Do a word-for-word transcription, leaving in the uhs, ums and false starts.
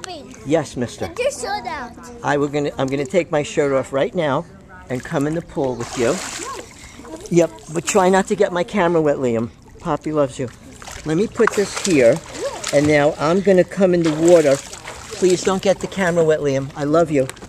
jumping. Yes, mister. Get your shirt out. I we're gonna I'm gonna take my shirt off right now and come in the pool with you. Yep, but try not to get my camera wet, Liam. Poppy loves you. Let me put this here, and now I'm gonna come in the water. Please don't get the camera wet, Liam. I love you.